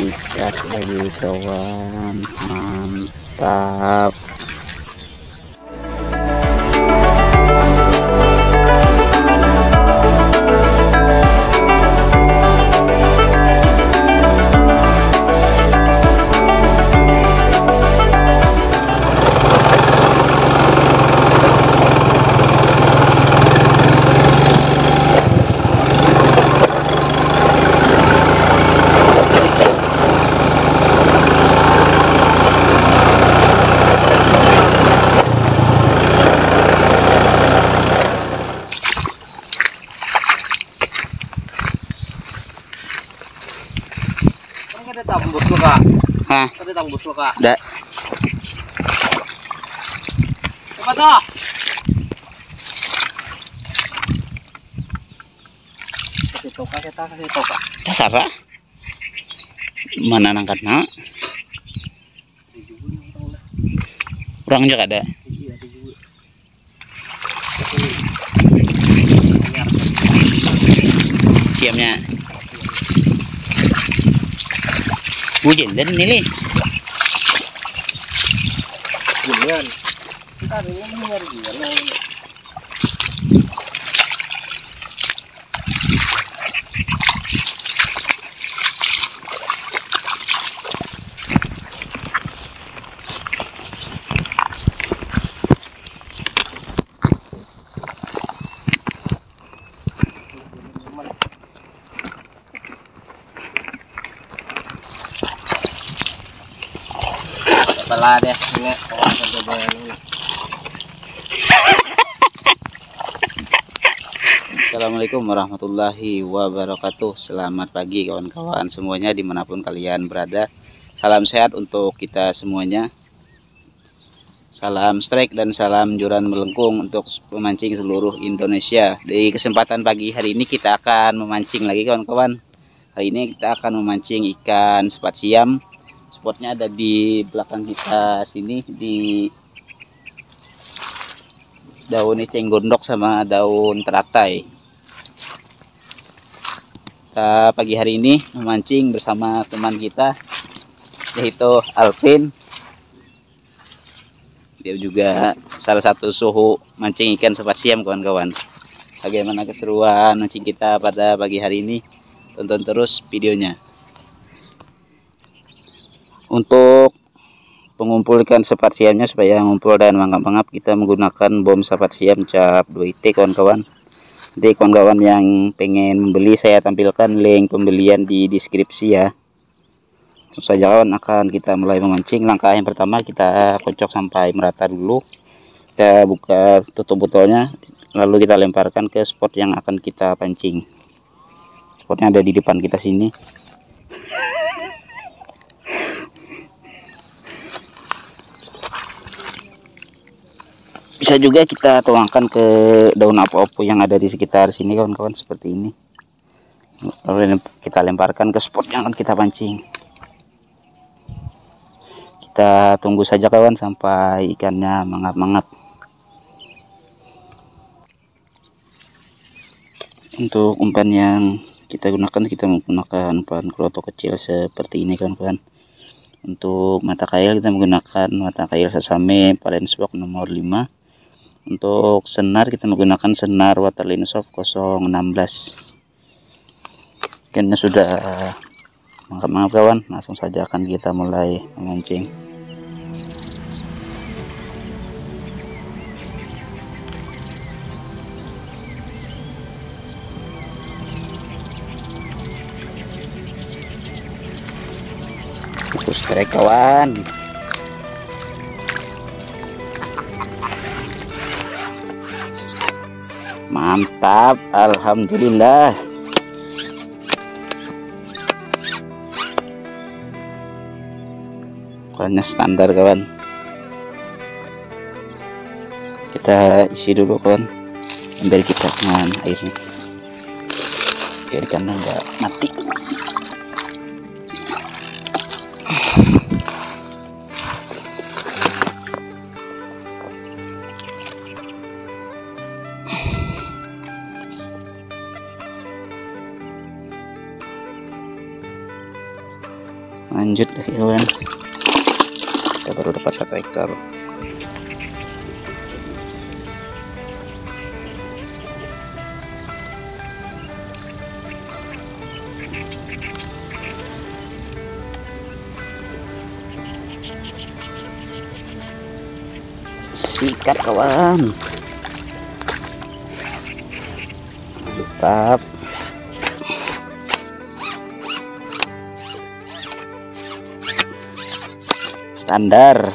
ikat lagi kawan, mantap. Ada tambus lo kak? Hah? Ada tambus lo kak? Ada. Apa tuh? Kasih toka kita, kasih toka. Kasara? Mana nangkat nak? Kurang juga ada. Iya, ada juga. Siamnya. Hujan dan ini. Giliran. Kita ada yang mendengar giliran. Pala deh, ini Assalamualaikum warahmatullahi wabarakatuh. Selamat pagi kawan-kawan semuanya dimanapun kalian berada. Salam sehat untuk kita semuanya. Salam strike dan salam joran melengkung untuk memancing seluruh Indonesia. Di kesempatan pagi hari ini kita akan memancing lagi kawan-kawan. Hari ini kita akan memancing ikan sepat siam. Spotnya ada di belakang kita sini, di daun eceng gondok sama daun teratai. Kita pagi hari ini memancing bersama teman kita yaitu Alvin. Dia juga salah satu suhu mancing ikan sepat siam kawan-kawan. Bagaimana keseruan mancing kita pada pagi hari ini? Tonton terus videonya. Untuk pengumpul ikan sepat siamnya supaya ngumpul dan mangap-mangap, kita menggunakan bom sepat siam cap 2IT kawan-kawan. Jadi kawan-kawan yang pengen membeli, saya tampilkan link pembelian di deskripsi ya. Langsung saja kawan, akan kita mulai memancing. Langkah yang pertama kita kocok sampai merata dulu. Kita buka tutup botolnya, lalu kita lemparkan ke spot yang akan kita pancing. Spotnya ada di depan kita sini. Bisa juga kita tuangkan ke daun apa-apa yang ada di sekitar sini kawan-kawan, seperti ini. Lalu kita lemparkan ke spot yang akan kita pancing. Kita tunggu saja kawan sampai ikannya mangap-mangap. Untuk umpan yang kita gunakan, kita menggunakan umpan kelotok kecil seperti ini kawan-kawan. Untuk mata kail kita menggunakan mata kail Sasame Palensbox nomor 5. Untuk senar kita menggunakan senar Waterline Soft 016. Ikannya sudah mangap-mangap kawan, langsung saja akan kita mulai memancing. Terus strike kawan. Mantap, alhamdulillah. Ukurannya standar kawan. Kita isi dulu kawan, ambil kita dengan airnya biar ikannya enggak mati. Lanjut lagi kawan, kita baru dapat 1 ekor. Sikat kawan, mantap. Standar,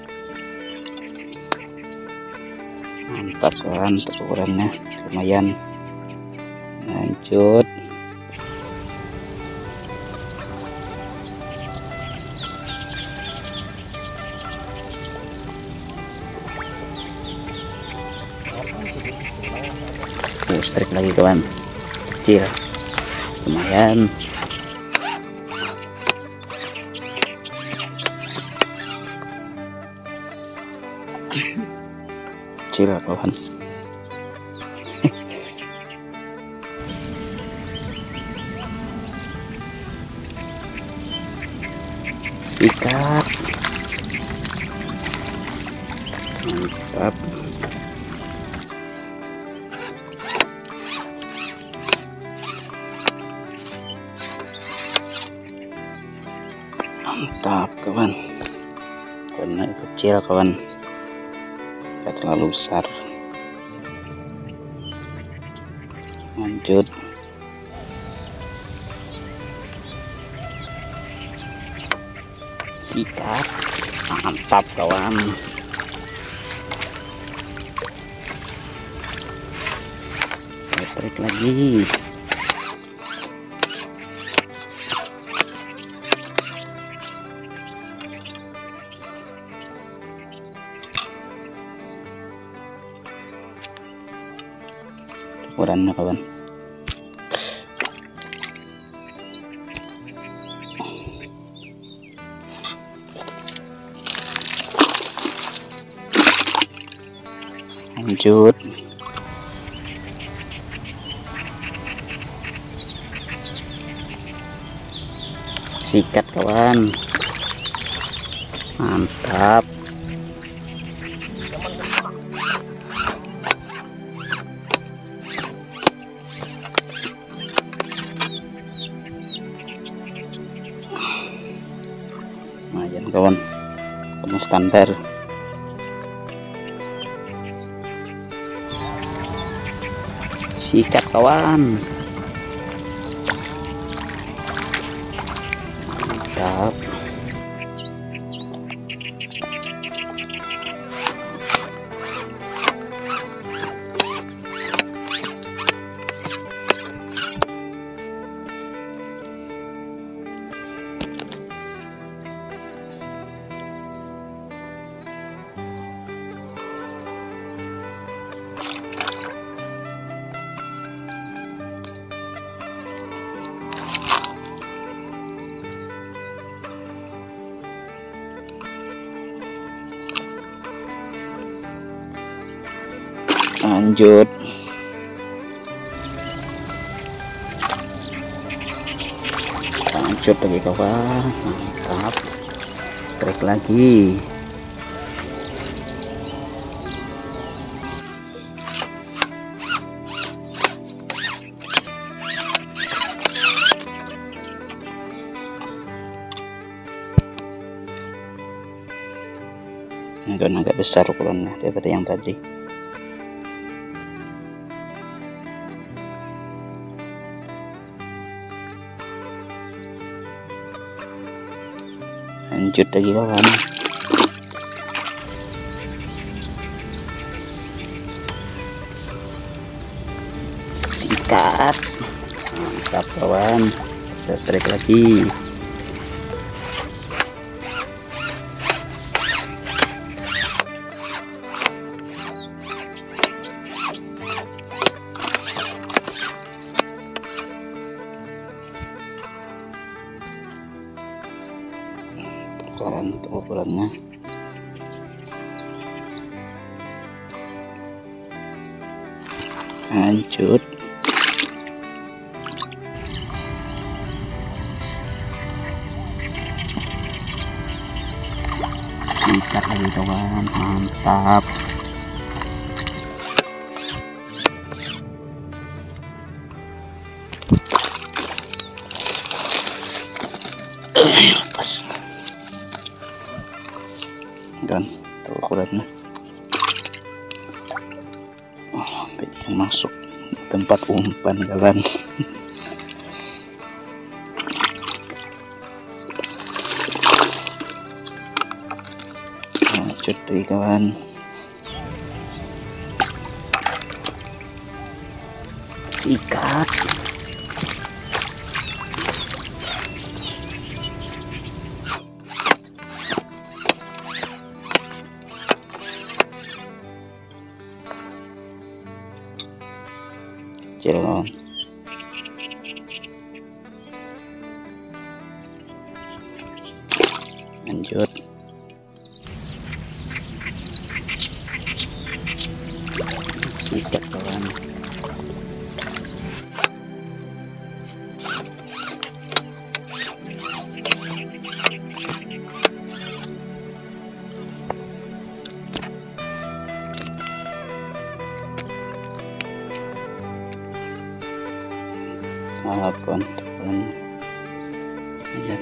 mantap kawan, untuk ukurannya lumayan. Lanjut, strike lagi kawan, kecil lumayan. Kecil kawan. Ikat, mantap. Mantap kawan, warna kecil kawan, gak terlalu besar. Lanjut, sikat, mantap kawan. Saya tarik lagi. Ukurannya kawan, lanjut, sikat kawan, mantap. Lumayan kawan, kamu standar. Sikat kawan, mantap. Lanjut, lanjut lagi kawan, mantap. Strike lagi. Ini agak besar ukurannya daripada yang tadi. Lanjut lagi kawan, sikat, mantap kawan. Saya tarik lagi. Untuk ukurannya, lanjut, sikat lagi kawan, mantap. Lepas dan tuh ukurannya. Sampai dia masuk tempat umpan kawan. Lanjut lagi kawan. Sikat. Kecil kawan. Lanjut. Sikat kawan. Maaf kawan. Ya.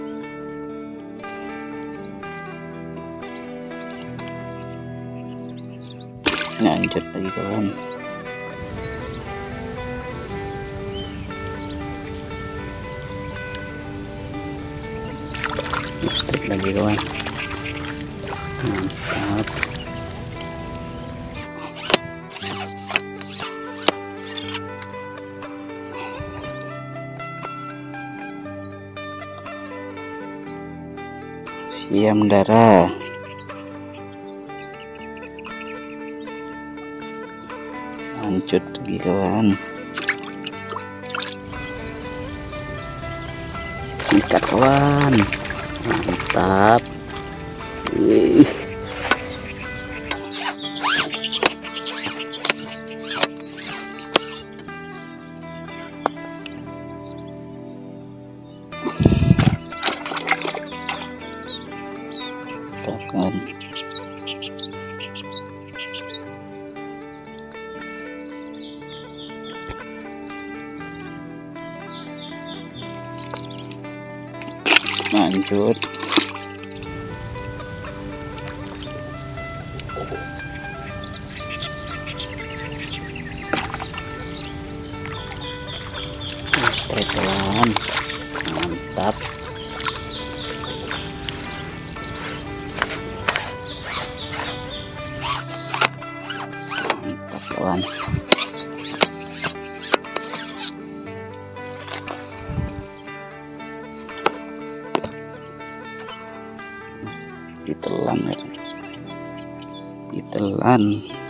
Lanjut lagi kawan. Strike lagi kawan. Mantap. Siam darah. Lanjut lagi kawan. Sikat kawan. Mantap. Wih. Tekan. Lanjut. Strike kawan. Mantap. Mantap kawan. Ditelan ya. Ditelan.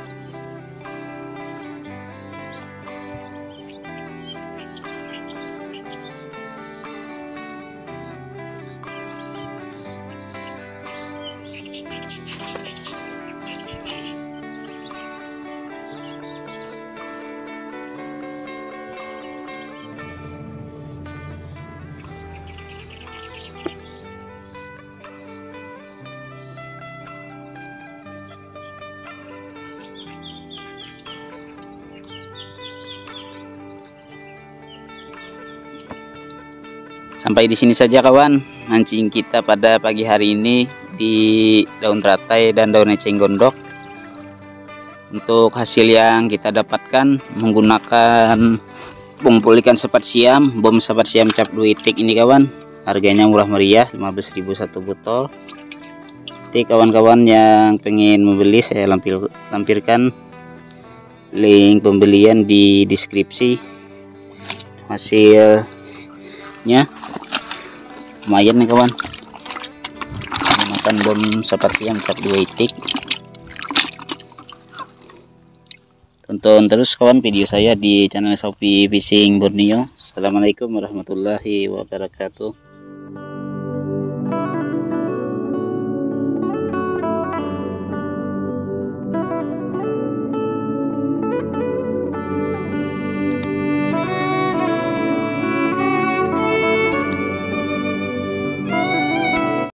Sampai di sini saja kawan mancing kita pada pagi hari ini di daun teratai dan daun eceng gondok. Untuk hasil yang kita dapatkan menggunakan kumpul ikan sepat siam, bom sepat siam cap 2 itik ini kawan. Harganya murah meriah, 15.000 satu botol. Jadi kawan-kawan yang pengen membeli, saya lampirkan link pembelian di deskripsi. Hasilnya lumayan nih kawan, menggunakan bom sepat siam cap 2 itik. Tonton terus kawan video saya di channel Shopee Fishing Borneo. Assalamualaikum warahmatullahi wabarakatuh.